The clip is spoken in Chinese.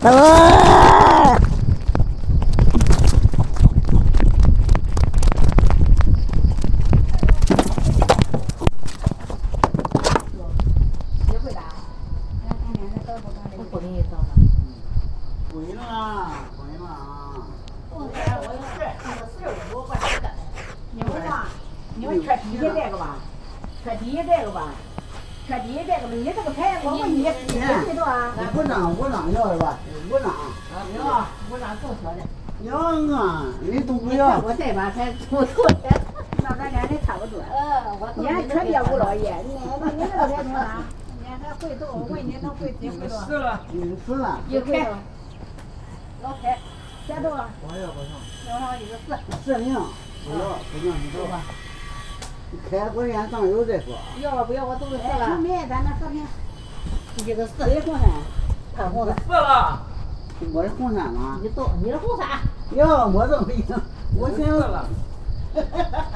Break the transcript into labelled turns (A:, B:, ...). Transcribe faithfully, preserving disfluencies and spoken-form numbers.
A: 啊！
B: 学会打，看看看那豆腐干的。
C: 我给你倒了。
D: 滚了啊！滚了啊！
B: 我这我是这个事儿我管这个。你们嘛，你们缺底下这个吧？缺底下这个吧？缺底下这个吧？你这个牌我问你，你几多啊？
D: 五张五张要是吧？五张。
B: 要我让更小的。
D: 要啊！你都不
B: 你看
D: 要。
B: 我这把才出错的，那咱俩这差不多。呃，我你还缺别五老爷，你那你那个才多少？你还会多？我问你能会几会多？
D: 死了，你死了。
B: 一会多。老开，写多少？
D: 我要不上。
B: 多少？一个四。
D: 四名。不要，不要你走吧。开国宴上有再说。
B: 要不要我都是四了。没，咱那和平。一个四。
D: 谁红山？
B: 他红的。
D: 四了。我是红山吗？
B: 你都，你是红山。
D: 哟，我怎么一样？我先死了。